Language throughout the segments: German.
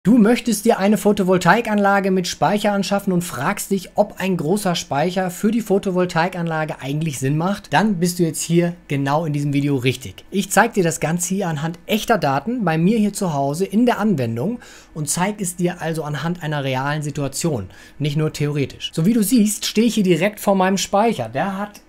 Du möchtest dir eine Photovoltaikanlage mit Speicher anschaffen und fragst dich, ob ein großer Speicher für die Photovoltaikanlage eigentlich Sinn macht? Dann bist du jetzt hier genau in diesem Video richtig. Ich zeige dir das Ganze hier anhand echter Daten bei mir hier zu Hause in der Anwendung und zeige es dir also anhand einer realen Situation, nicht nur theoretisch. So wie du siehst, stehe ich hier direkt vor meinem Speicher. Der hat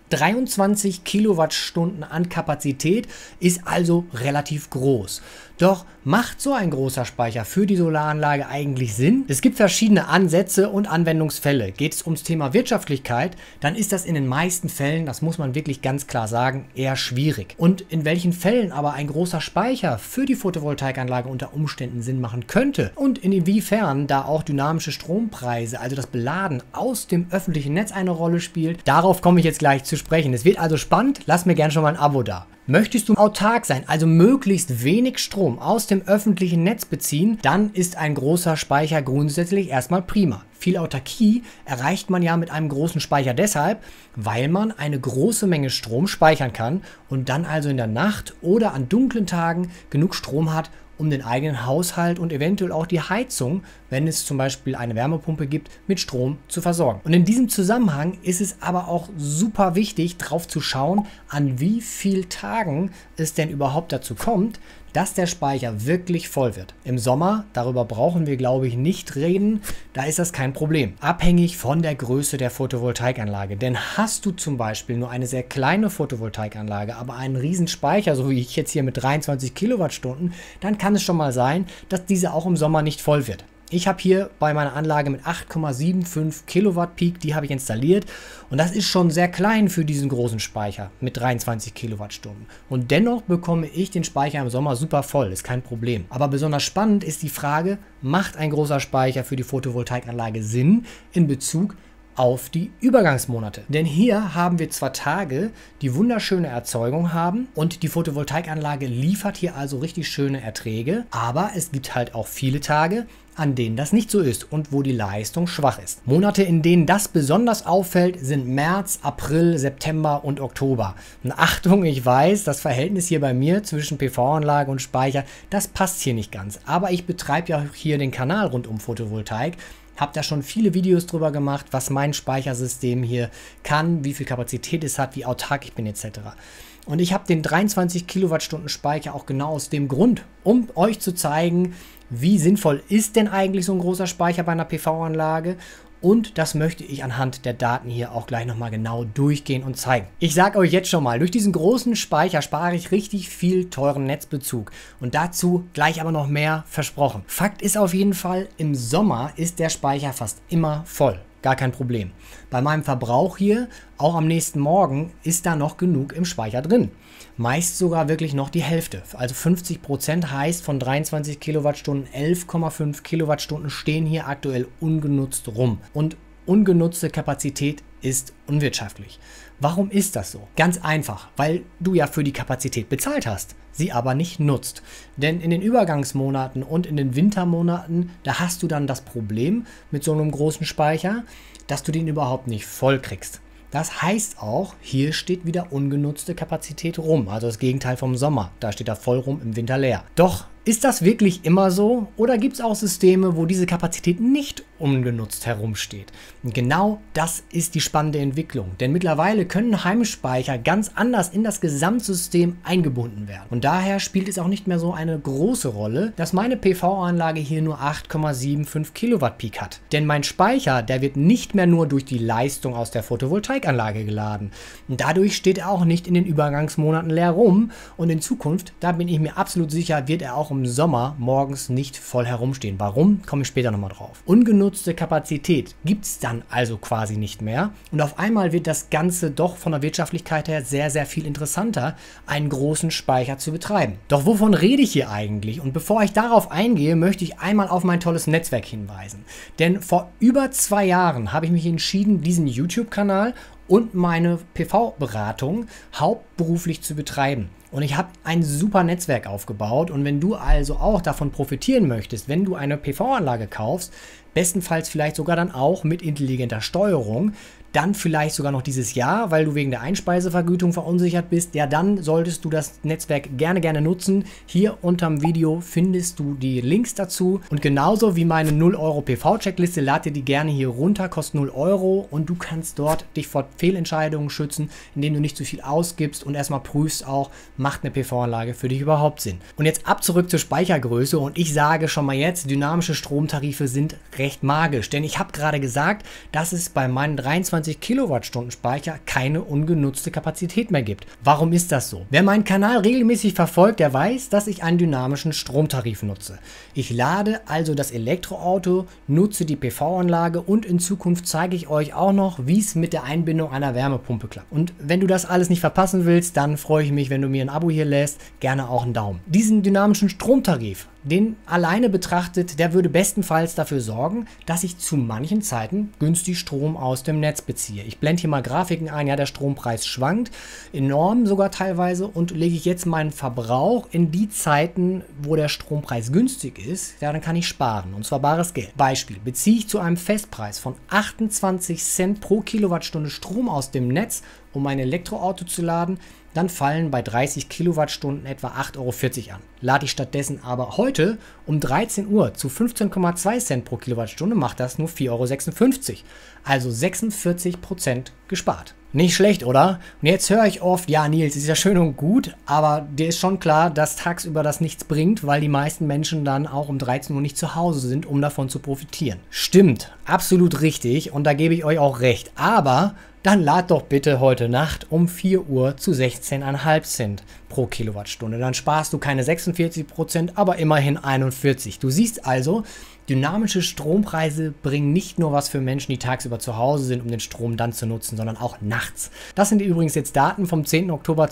23 Kilowattstunden an Kapazität, ist also relativ groß. Doch macht so ein großer Speicher für die Solaranlage eigentlich Sinn? Es gibt verschiedene Ansätze und Anwendungsfälle. Geht es ums Thema Wirtschaftlichkeit, dann ist das in den meisten Fällen, das muss man wirklich ganz klar sagen, eher schwierig. Und in welchen Fällen aber ein großer Speicher für die Photovoltaikanlage unter Umständen Sinn machen könnte und inwiefern da auch dynamische Strompreise, also das Beladen aus dem öffentlichen Netz eine Rolle spielt, darauf komme ich jetzt gleich zu sprechen. Es wird also spannend, lass mir gerne schon mal ein Abo da. Möchtest du autark sein, also möglichst wenig Strom aus dem öffentlichen Netz beziehen, dann ist ein großer Speicher grundsätzlich erstmal prima. Viel Autarkie erreicht man ja mit einem großen Speicher deshalb, weil man eine große Menge Strom speichern kann und dann also in der Nacht oder an dunklen Tagen genug Strom hat, um den eigenen Haushalt und eventuell auch die Heizung, wenn es zum Beispiel eine Wärmepumpe gibt, mit Strom zu versorgen. Und in diesem Zusammenhang ist es aber auch super wichtig, drauf zu schauen, an wie vielen Tagen es denn überhaupt dazu kommt, dass der Speicher wirklich voll wird. Im Sommer, darüber brauchen wir glaube ich nicht reden, da ist das kein Problem. Abhängig von der Größe der Photovoltaikanlage. Denn hast du zum Beispiel nur eine sehr kleine Photovoltaikanlage, aber einen riesen Speicher, so wie ich jetzt hier mit 23 Kilowattstunden, dann kann es schon mal sein, dass diese auch im Sommer nicht voll wird. Ich habe hier bei meiner Anlage mit 8,75 Kilowatt Peak, die habe ich installiert und das ist schon sehr klein für diesen großen Speicher mit 23 Kilowattstunden. Und dennoch bekomme ich den Speicher im Sommer super voll, ist kein Problem. Aber besonders spannend ist die Frage, macht ein großer Speicher für die Photovoltaikanlage Sinn in Bezug auf die Übergangsmonate. Denn hier haben wir zwar Tage, die wunderschöne Erzeugung haben und die Photovoltaikanlage liefert hier also richtig schöne Erträge, aber es gibt halt auch viele Tage, an denen das nicht so ist und wo die Leistung schwach ist. Monate, in denen das besonders auffällt, sind März, April, September und Oktober. Und Achtung, ich weiß, das Verhältnis hier bei mir zwischen PV-Anlage und Speicher, das passt hier nicht ganz. Aber ich betreibe ja hier den Kanal rund um Photovoltaik. Habe da schon viele Videos drüber gemacht, was mein Speichersystem hier kann, wie viel Kapazität es hat, wie autark ich bin etc. Und ich habe den 23 Kilowattstunden Speicher auch genau aus dem Grund, um euch zu zeigen, wie sinnvoll ist denn eigentlich so ein großer Speicher bei einer PV-Anlage. Und das möchte ich anhand der Daten hier auch gleich nochmal genau durchgehen und zeigen. Ich sage euch jetzt schon mal, durch diesen großen Speicher spare ich richtig viel teuren Netzbezug. Und dazu gleich aber noch mehr versprochen. Fakt ist auf jeden Fall, im Sommer ist der Speicher fast immer voll. Gar kein Problem. Bei meinem Verbrauch hier, auch am nächsten Morgen, ist da noch genug im Speicher drin. Meist sogar wirklich noch die Hälfte. Also 50% heißt von 23 Kilowattstunden, 11,5 Kilowattstunden stehen hier aktuell ungenutzt rum. Und ungenutzte Kapazität ist unwirtschaftlich. Warum ist das so? Ganz einfach, weil du ja für die Kapazität bezahlt hast, sie aber nicht nutzt. Denn in den Übergangsmonaten und in den Wintermonaten, da hast du dann das Problem mit so einem großen Speicher, dass du den überhaupt nicht voll kriegst. Das heißt auch, hier steht wieder ungenutzte Kapazität rum, also das Gegenteil vom Sommer. Da steht er voll rum, im Winter leer. Doch ist das wirklich immer so oder gibt es auch Systeme, wo diese Kapazität nicht ungenutzt herumsteht? Und genau das ist die spannende Entwicklung, denn mittlerweile können Heimspeicher ganz anders in das Gesamtsystem eingebunden werden. Und daher spielt es auch nicht mehr so eine große Rolle, dass meine PV-Anlage hier nur 8,75 Kilowatt Peak hat. Denn mein Speicher, der wird nicht mehr nur durch die Leistung aus der Photovoltaikanlage geladen. Und dadurch steht er auch nicht in den Übergangsmonaten leer rum und in Zukunft, da bin ich mir absolut sicher, wird er auch im Sommer morgens nicht voll herumstehen. Warum? Komme ich später nochmal drauf. Ungenutzte Kapazität gibt es dann also quasi nicht mehr und auf einmal wird das Ganze doch von der Wirtschaftlichkeit her sehr, sehr viel interessanter, einen großen Speicher zu betreiben. Doch wovon rede ich hier eigentlich? Und bevor ich darauf eingehe, möchte ich einmal auf mein tolles Netzwerk hinweisen. Denn vor über 2 Jahren habe ich mich entschieden, diesen YouTube-Kanal und meine PV-Beratung hauptberuflich zu betreiben. Und ich habe ein super Netzwerk aufgebaut und wenn du also auch davon profitieren möchtest, wenn du eine PV-Anlage kaufst, bestenfalls vielleicht sogar dann auch mit intelligenter Steuerung, dann vielleicht sogar noch dieses Jahr, weil du wegen der Einspeisevergütung verunsichert bist, ja, dann solltest du das Netzwerk gerne nutzen. Hier unterm Video findest du die Links dazu und genauso wie meine 0 Euro PV-Checkliste, lad dir die gerne hier runter, kostet 0 Euro und du kannst dort dich vor Fehlentscheidungen schützen, indem du nicht zu viel ausgibst und erstmal prüfst auch, macht eine PV-Anlage für dich überhaupt Sinn. Und jetzt ab zurück zur Speichergröße und ich sage schon mal jetzt, dynamische Stromtarife sind recht magisch, denn ich habe gerade gesagt, dass es bei meinen 23 Kilowattstunden Speicher keine ungenutzte Kapazität mehr gibt. Warum ist das so? Wer meinen Kanal regelmäßig verfolgt, der weiß, dass ich einen dynamischen Stromtarif nutze. Ich lade also das Elektroauto, nutze die PV-Anlage und in Zukunft zeige ich euch auch noch, wie es mit der Einbindung einer Wärmepumpe klappt. Und wenn du das alles nicht verpassen willst, dann freue ich mich, wenn du mir ein Abo hier lässt, gerne auch einen Daumen. Diesen dynamischen Stromtarif, den alleine betrachtet, der würde bestenfalls dafür sorgen, dass ich zu manchen Zeiten günstig Strom aus dem Netz beziehe. Ich blende hier mal Grafiken ein, ja, der Strompreis schwankt enorm sogar teilweise und lege ich jetzt meinen Verbrauch in die Zeiten, wo der Strompreis günstig ist, ja, dann kann ich sparen und zwar bares Geld. Beispiel, beziehe ich zu einem Festpreis von 28 Cent pro Kilowattstunde Strom aus dem Netz, um mein Elektroauto zu laden, dann fallen bei 30 Kilowattstunden etwa 8,40 Euro an. Lade ich stattdessen aber heute um 13 Uhr zu 15,2 Cent pro Kilowattstunde, macht das nur 4,56 Euro. Also 46% gespart. Nicht schlecht, oder? Und jetzt höre ich oft, ja Nils, ist ja schön und gut, aber dir ist schon klar, dass tagsüber das nichts bringt, weil die meisten Menschen dann auch um 13 Uhr nicht zu Hause sind, um davon zu profitieren. Stimmt, absolut richtig und da gebe ich euch auch recht, aber dann lad doch bitte heute Nacht um 4 Uhr zu 16,5 Cent pro Kilowattstunde. Dann sparst du keine 46%, aber immerhin 41%. Du siehst also, dynamische Strompreise bringen nicht nur was für Menschen, die tagsüber zu Hause sind, um den Strom dann zu nutzen, sondern auch nachts. Das sind übrigens jetzt Daten vom 10. Oktober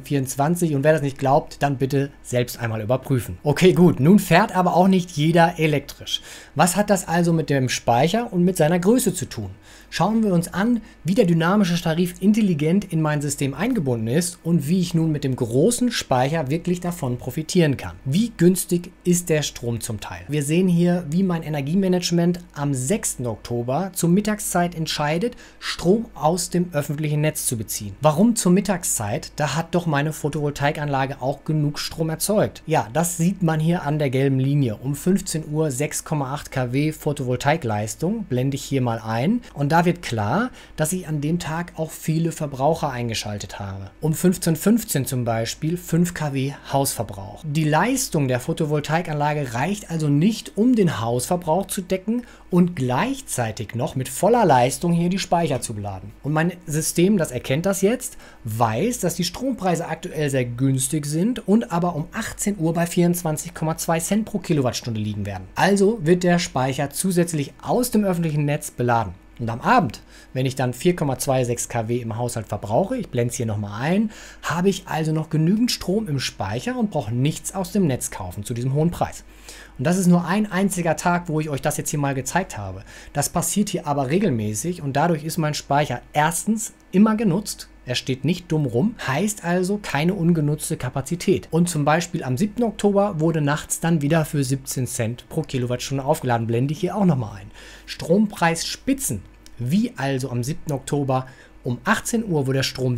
2024 und wer das nicht glaubt, dann bitte selbst einmal überprüfen. Okay, gut, nun fährt aber auch nicht jeder elektrisch. Was hat das also mit dem Speicher und mit seiner Größe zu tun? Schauen wir uns an, wie der dynamische Tarif intelligent in mein System eingebunden ist und wie ich nun mit dem großen Speicher wirklich davon profitieren kann. Wie günstig ist der Strom zum Teil? Wir sehen hier, wie mein Energiemanagement am 6. Oktober zur Mittagszeit entscheidet, Strom aus dem öffentlichen Netz zu beziehen. Warum zur Mittagszeit? Da hat doch meine Photovoltaikanlage auch genug Strom erzeugt. Ja, das sieht man hier an der gelben Linie. Um 15 Uhr 6,8 kW Photovoltaikleistung blende ich hier mal ein und da wird klar, dass ich an dem Tag auch viele Verbraucher eingeschaltet habe. Um 15:15 Uhr zum Beispiel 5 kW Hausverbrauch. Die Leistung der Photovoltaikanlage reicht also nicht, um den Hausverbrauch zu decken und gleichzeitig noch mit voller Leistung hier die Speicher zu beladen. Und mein System, das erkennt das jetzt, weiß, dass die Strompreise aktuell sehr günstig sind und aber um 18 Uhr bei 24,2 Cent pro Kilowattstunde liegen werden. Also wird der Speicher zusätzlich aus dem öffentlichen Netz beladen. Und am Abend, wenn ich dann 4,26 kW im Haushalt verbrauche, ich blende es hier nochmal ein, habe ich also noch genügend Strom im Speicher und brauche nichts aus dem Netz kaufen zu diesem hohen Preis. Und das ist nur ein einziger Tag, wo ich euch das jetzt hier mal gezeigt habe. Das passiert hier aber regelmäßig und dadurch ist mein Speicher erstens immer genutzt. Er steht nicht dumm rum, heißt also keine ungenutzte Kapazität. Und zum Beispiel am 7. Oktober wurde nachts dann wieder für 17 Cent pro Kilowattstunde aufgeladen. Blende ich hier auch nochmal ein. Strompreisspitzen, wie also am 7. Oktober um 18 Uhr, wo der Strom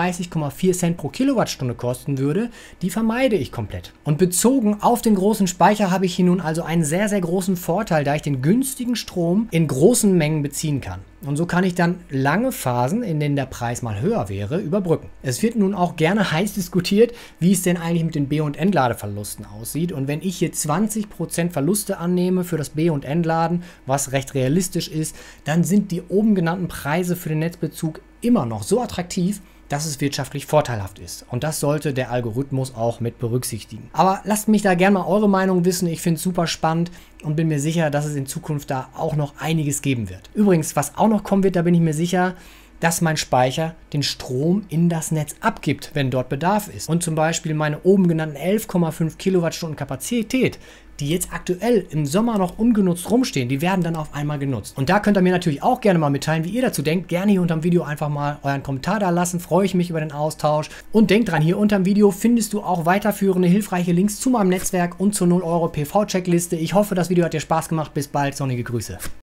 37,4 Cent pro Kilowattstunde kosten würde, die vermeide ich komplett. Und bezogen auf den großen Speicher habe ich hier nun also einen sehr, sehr großen Vorteil, da ich den günstigen Strom in großen Mengen beziehen kann. Und so kann ich dann lange Phasen, in denen der Preis mal höher wäre, überbrücken. Es wird nun auch gerne heiß diskutiert, wie es denn eigentlich mit den B- und Entladeverlusten aussieht. Und wenn ich hier 20% Verluste annehme für das B- und Entladen, was recht realistisch ist, dann sind die oben genannten Preise für den Netzbezug immer noch so attraktiv, dass es wirtschaftlich vorteilhaft ist. Und das sollte der Algorithmus auch mit berücksichtigen. Aber lasst mich da gerne mal eure Meinung wissen. Ich finde es super spannend und bin mir sicher, dass es in Zukunft da auch noch einiges geben wird. Übrigens, was auch noch kommen wird, da bin ich mir sicher, dass mein Speicher den Strom in das Netz abgibt, wenn dort Bedarf ist. Und zum Beispiel meine oben genannten 11,5 Kilowattstunden Kapazität, die jetzt aktuell im Sommer noch ungenutzt rumstehen, die werden dann auf einmal genutzt. Und da könnt ihr mir natürlich auch gerne mal mitteilen, wie ihr dazu denkt. Gerne hier unter dem Video einfach mal euren Kommentar da lassen, freue ich mich über den Austausch. Und denkt dran, hier unter dem Video findest du auch weiterführende, hilfreiche Links zu meinem Netzwerk und zur 0 Euro PV-Checkliste. Ich hoffe, das Video hat dir Spaß gemacht. Bis bald, sonnige Grüße.